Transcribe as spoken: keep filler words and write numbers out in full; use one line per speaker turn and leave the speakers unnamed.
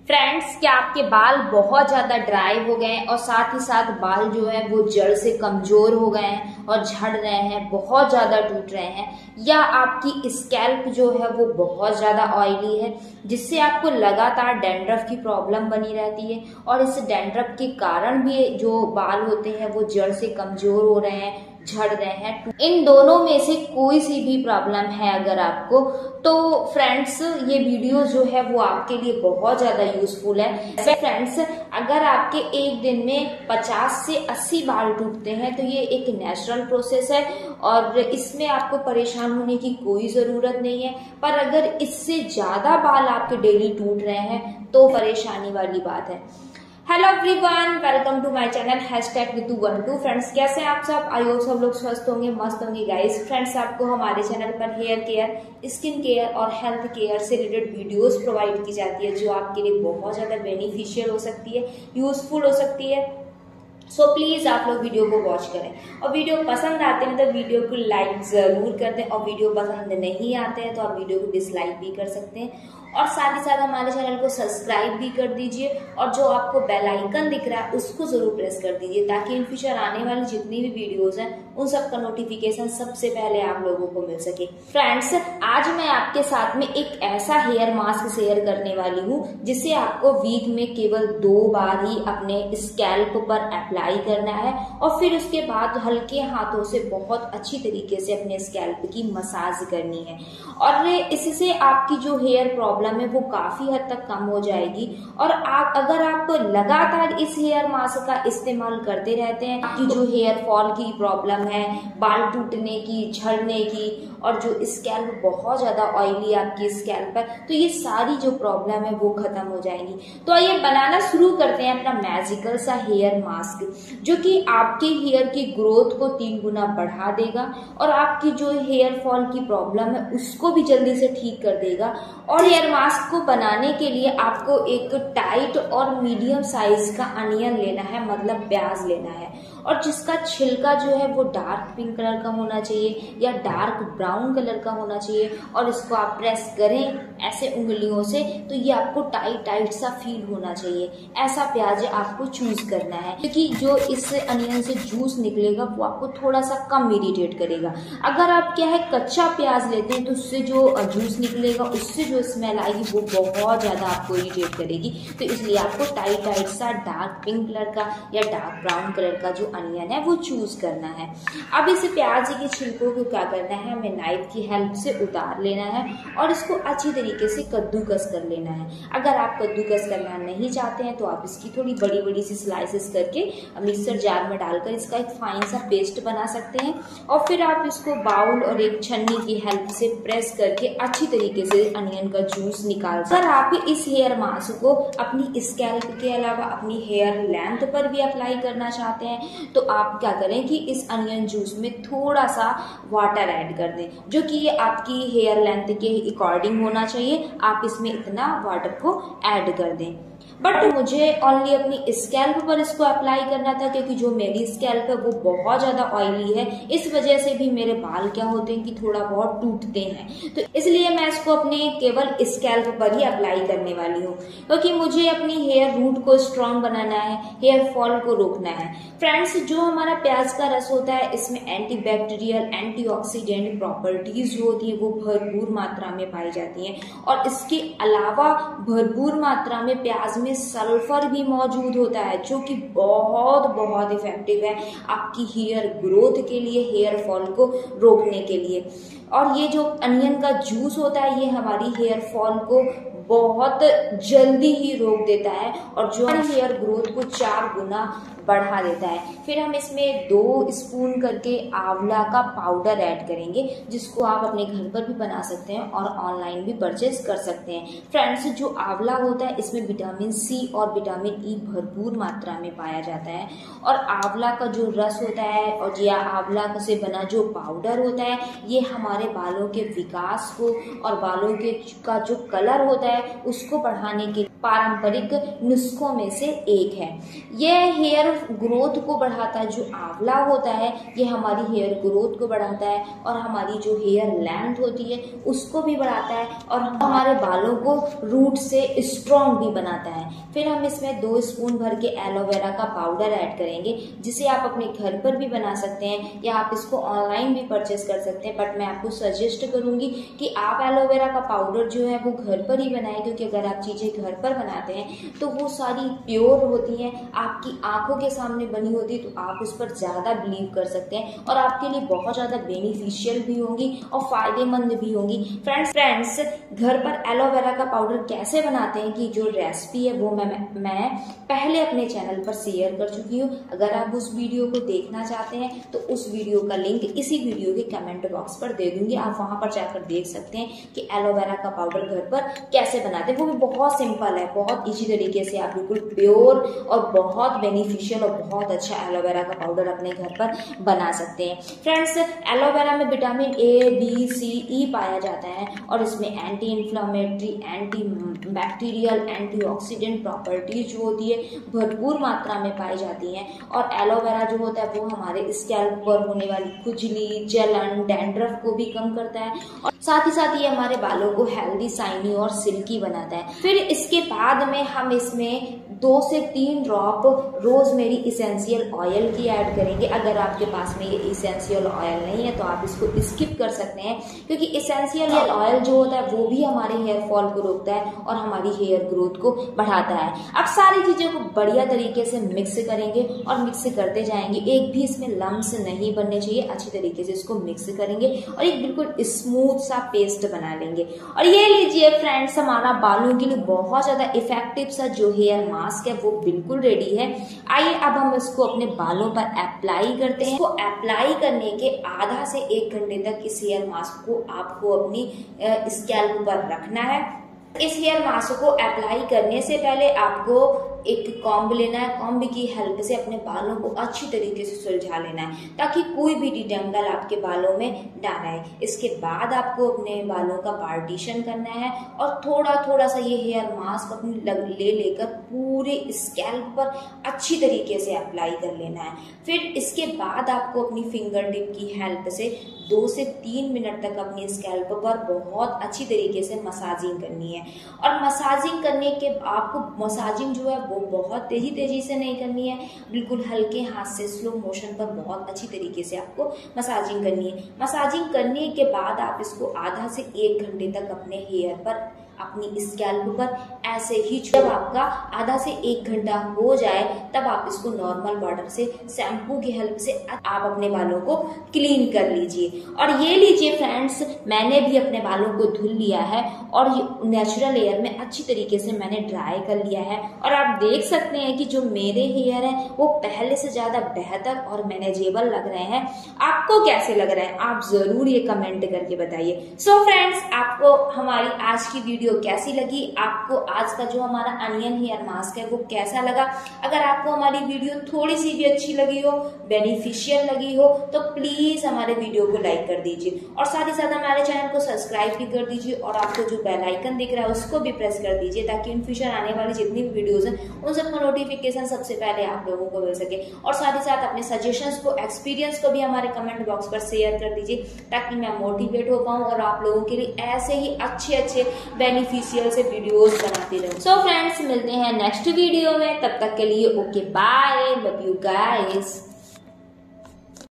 Friends, क्या आपके बाल बहुत ज्यादा ड्राई हो गए हैं और साथ ही साथ बाल जो है वो जड़ से कमजोर हो गए हैं और झड़ रहे हैं, बहुत ज्यादा टूट रहे हैं, या आपकी स्कैल्प जो है वो बहुत ज्यादा ऑयली है जिससे आपको लगातार डैंड्रफ की प्रॉब्लम बनी रहती है और इस डैंड्रफ के कारण भी जो बाल होते हैं वो जड़ से कमजोर हो रहे हैं, झड़ रहे हैं। इन दोनों में से कोई सी भी प्रॉब्लम है अगर आपको, तो फ्रेंड्स ये वीडियो जो है वो आपके लिए बहुत ज्यादा यूजफुल है। फ्रेंड्स, अगर आपके एक दिन में पचास से अस्सी बाल टूटते हैं तो ये एक नेचुरल प्रोसेस है और इसमें आपको परेशान होने की कोई जरूरत नहीं है। पर अगर इससे ज्यादा बाल आपके डेली टूट रहे हैं तो परेशानी वाली बात है। Hello everyone, welcome to my channel hashtag Vitu one two. Friends, कैसे हैं आप सब? आई होप सब लोग स्वस्थ होंगे, मस्त होंगे गाइस। फ्रेंड्स, आपको हमारे चैनल पर हेयर केयर, स्किन केयर और हेल्थ केयर से रिलेटेड वीडियोस प्रोवाइड की जाती है जो आपके लिए बहुत ज्यादा बेनिफिशियल हो सकती है, यूजफुल हो सकती है। सो so, प्लीज आप लोग वीडियो को वॉच करें और वीडियो पसंद आते हैं तो वीडियो को लाइक जरूर कर दें और वीडियो पसंद नहीं आते हैं तो आप वीडियो को डिसलाइक भी कर सकते हैं और साथ ही साथ हमारे चैनल को सब्सक्राइब भी कर दीजिए और जो आपको बेल आइकन दिख रहा है उसको जरूर प्रेस कर दीजिए ताकि इन फ्यूचर आने वाली जितनी भी वीडियोस हैं उन सब का नोटिफिकेशन सबसे पहले आप लोगों को मिल सके। फ्रेंड्स, आज मैं आपके साथ में एक ऐसा हेयर मास्क शेयर करने वाली हूँ जिसे आपको वीक में केवल दो बार ही अपने स्कैल्प पर अप्लाई करना है और फिर उसके बाद हल्के हाथों से बहुत अच्छी तरीके से अपने स्कैल्प की मसाज करनी है और इससे आपकी जो हेयर प्रॉब्लम है वो काफी हद तक कम हो जाएगी। और आप अगर आप लगातार इस हेयर मास्क का इस्तेमाल करते रहते हैं, आपकी जो हेयर फॉल की प्रॉब्लम है, बाल टूटने की, झड़ने की और जो स्कैल्प बहुत ज्यादा ऑयली आपकी स्कैल्प है, तो ये सारी जो प्रॉब्लम है वो खत्म हो जाएंगी। तो आइए बनाना शुरू करते हैं अपना मैजिकल सा हेयर मास्क जो कि आपके हेयर की ग्रोथ को तीन गुना बढ़ा देगा और आपकी जो हेयर फॉल की प्रॉब्लम है उसको भी जल्दी से ठीक कर देगा। और हेयर मास्क को बनाने के लिए आपको एक टाइट और मीडियम साइज का अनियन लेना है, मतलब प्याज लेना है और जिसका छिलका जो है वो डार्क पिंक कलर का होना चाहिए या डार्क ब्राउन कलर का होना चाहिए और इसको आप प्रेस करें ऐसे उंगलियों से तो ये आपको टाइट टाइट सा फील होना चाहिए। ऐसा प्याज आपको चूज करना है क्योंकि जो इस अनियन से जूस निकलेगा वो आपको थोड़ा सा कम इरिटेट करेगा। अगर आप क्या है कच्चा प्याज लेते हैं तो उससे जो जूस निकलेगा उससे जो स्मेल आएगी वो बहुत ज्यादा आपको इरिटेट करेगी। तो इसलिए आपको टाइट टाइट सा डार्क पिंक कलर का या डार्क ब्राउन कलर का जो अनियन है वो चूज करना है। अब इस प्याज के छिलकों को क्या करना है, हमें नाइफ की हेल्प से उतार लेना है और इसको अच्छी तरीके से कद्दूकस कर लेना है। अगर आप कद्दूकस करना नहीं चाहते हैं तो आप इसकी थोड़ी बड़ी बड़ी सी स्लाइसेस करके मिक्सर जार में डालकर इसका एक फाइन सा पेस्ट बना सकते हैं और फिर आप इसको बाउल और एक छन्नी की हेल्प से प्रेस करके अच्छी तरीके से अनियन का जूस निकाल सकते हैं। अगर आप इस हेयर मास्क को अपनी स्कैल्प के अलावा अपनी हेयर लेंथ पर भी अप्लाई करना चाहते हैं तो आप क्या करें कि इस अनियन जूस में थोड़ा सा वाटर ऐड कर दें जो कि आपकी हेयर लेंथ के अकॉर्डिंग होना चाहिए। आप इसमें इतना वाटर को ऐड कर दें। बट मुझे ओनली अपनी स्कैल्प पर इसको अप्लाई करना था क्योंकि जो मेरी स्कैल्प है वो बहुत ज्यादा ऑयली है, इस वजह से भी मेरे बाल क्या होते हैं कि थोड़ा बहुत टूटते हैं। तो इसलिए मैं इसको अपने केवल स्कैल्प पर ही अप्लाई करने वाली हूँ क्योंकि मुझे अपनी हेयर रूट को स्ट्रॉन्ग बनाना है, हेयर फॉल को रोकना है। फ्रेंड्स, जो हमारा प्याज का रस होता है इसमें एंटी बैक्टीरियल, एंटीऑक्सीडेंट प्रॉपर्टीज जो होती है वो भरपूर मात्रा में पाई जाती है और इसके अलावा भरपूर मात्रा में प्याज में सल्फर भी मौजूद होता है जो कि बहुत बहुत इफेक्टिव है आपकी हेयर ग्रोथ के लिए, हेयर फॉल को रोकने के लिए। और ये जो अनियन का जूस होता है ये हमारी हेयर फॉल को बहुत जल्दी ही रोक देता है और जो हेयर ग्रोथ को चार गुना बढ़ा देता है। फिर हम इसमें दो स्पून करके आंवला का पाउडर ऐड करेंगे जिसको आप अपने घर पर भी बना सकते हैं और ऑनलाइन भी परचेज कर सकते हैं। फ्रेंड्स, जो आंवला होता है इसमें विटामिन सी और विटामिन ई भरपूर मात्रा में पाया जाता है और आंवला का जो रस होता है और या आंवला से बना जो पाउडर होता है ये हमारे बालों के विकास को और बालों के का जो कलर होता है है उसको बढ़ाने के पारंपरिक नुस्खों में से एक है। यह हेयर ग्रोथ को बढ़ाता है। जो आंवला होता है ये हमारी हेयर ग्रोथ को बढ़ाता है और हमारी जो हेयर लेंथ होती है उसको भी बढ़ाता है और हमारे बालों को रूट से स्ट्रॉन्ग भी बनाता है। फिर हम इसमें दो स्पून भर के एलोवेरा का पाउडर ऐड करेंगे, जिसे आप अपने घर पर भी बना सकते हैं या आप इसको ऑनलाइन भी परचेस कर सकते हैं। बट मैं आपको सजेस्ट करूंगी कि आप एलोवेरा का पाउडर जो है वो घर पर ही बनाएं, क्योंकि अगर आप चीजें घर पर बनाते हैं तो वो सारी प्योर होती हैं, आपकी आंखों के सामने बनी होती है, तो आप उस पर ज्यादा बिलीव कर सकते हैं और आपके लिए बहुत ज्यादा बेनिफिशियल भी होंगी और फायदेमंद भी होंगी। फ्रेंड्स फ्रेंड्स घर पर एलोवेरा का पाउडर कैसे बनाते हैं की जो रेसिपी है वो मैं मैं पहले अपने चैनल पर शेयर कर चुकी हूँ। अगर आप उस वीडियो को देखना चाहते हैं तो उस वीडियो का लिंक इसी वीडियो के कमेंट बॉक्स पर दे दूंगी, आप वहां पर जाकर देख सकते हैं कि एलोवेरा का पाउडर घर पर कैसे बनाते हैं। वो भी बहुत सिंपल है, बहुत इजी तरीके से आप बिल्कुल प्योर और बहुत बेनिफिशियल और बहुत अच्छा एलोवेरा का पाउडर अपने घर पर बना सकते हैं। फ्रेंड्स एलोवेरा में vitamin A B C E पाया जाता है और इसमें anti inflammatory, anti bacterial, antioxidant properties जो होती है भरपूर मात्रा में पाई जाती हैं। और एलोवेरा जो होता है वो हमारे स्कैल्प पर होने वाली खुजली, जलन, डैंड्रफ को भी कम करता है और साथ ही साथ ये हमारे बालों को हेल्दी, शाइनी और सिल्की बनाता है। फिर इसके बाद में हम इसमें दो से तीन ड्रॉप रोजमेरी इसेंशियल ऑयल की ऐड करेंगे। अगर आपके पास में ये इसेंशियल ऑयल नहीं है तो आप इसको स्किप कर सकते हैं, क्योंकि इसेंशियल ऑयल जो होता है वो भी हमारे हेयर फॉल को रोकता है और हमारी हेयर ग्रोथ को बढ़ाता है। अब सारी चीजों को बढ़िया तरीके से मिक्स करेंगे और मिक्स करते जाएंगे, एक भी इसमें लम्स नहीं बनने चाहिए। अच्छी तरीके से इसको मिक्स करेंगे और एक बिल्कुल स्मूथ सा पेस्ट बना लेंगे। और ये लीजिए फ्रेंड्स, हमारा बालों के लिए बहुत ज्यादा इफेक्टिव सा जो हेयर मास्क है वो बिल्कुल रेडी है। आइए अब हम इसको अपने बालों पर अप्लाई करते हैं। इसको अप्लाई करने के आधा से एक घंटे तक इस हेयर मास्क को आपको अपनी स्कैल्प पर रखना है। इस हेयर मास्क को अप्लाई करने से पहले आपको एक कॉम्ब लेना है। कॉम्ब की हेल्प से अपने बालों को अच्छी तरीके से सुलझा लेना है ताकि कोई भी डिटेंगल आपके बालों में ना आए। इसके बाद आपको अपने बालों का पार्टीशन करना है और थोड़ा थोड़ा सा ये हेयर मास्क अपनी ले लेकर पूरे स्कैल्प पर अच्छी तरीके से अप्लाई कर लेना है। फिर इसके बाद आपको अपनी फिंगर टिप की हेल्प से दो से तीन मिनट तक अपनी स्कैल्प पर बहुत अच्छी तरीके से मसाजिंग करनी है। और मसाजिंग करने के आपको मसाजिंग जो है वो बहुत तेजी तेजी से नहीं करनी है, बिल्कुल हल्के हाथ से स्लो मोशन पर बहुत अच्छी तरीके से आपको मसाजिंग करनी है। मसाजिंग करने के बाद आप इसको आधा से एक घंटे तक अपने हेयर पर, अपनी स्कैल्प पर ऐसे ही, जब आपका आधा से एक घंटा हो जाए तब आप इसको नॉर्मल वाटर से, शैम्पू की हेल्प से आप अपने बालों को क्लीन कर लीजिए। और ये लीजिए फ्रेंड्स, मैंने भी अपने बालों को धुल लिया है और नेचुरल एयर में अच्छी तरीके से मैंने ड्राई कर लिया है। और आप देख सकते हैं कि जो मेरे हेयर है वो पहले से ज्यादा बेहतर और मैनेजेबल लग रहे हैं। आपको कैसे लग रहा है आप जरूर ये कमेंट करके बताइए। सो फ्रेंड्स, आपको हमारी आज की वीडियो कैसी लगी, आपको आज का जो हमारा अनियन हेयर मास्क है वो कैसा लगा। अगर आपको हमारी वीडियो थोड़ी सी भी अच्छी लगी हो, बेनिफिशियल लगी हो, तो प्लीज हमारे वीडियो को लाइक कर दीजिए और साथ ही साथ हमारे चैनल को सब्सक्राइब भी कर दीजिए और आपको जो बेल आइकन दिख रहा है उसको भी प्रेस कर दीजिए, ताकि इन फ्यूचर आने वाली जितनी भी वीडियोस हैं उन सबका नोटिफिकेशन सबसे पहले आप लोगों को मिल सके। और साथ ही साथ अपने सजेशंस को, एक्सपीरियंस को भी हमारे कमेंट बॉक्स पर शेयर कर दीजिए, ताकि मैं मोटिवेट हो पाऊँ और आप लोगों के लिए ऐसे ही अच्छे अच्छे बेनिफिशियल से वीडियोस बनाती रहूं। सो फ्रेंड्स, मिलते हैं नेक्स्ट वीडियो में, तब तक के लिए okay bye, love you guys.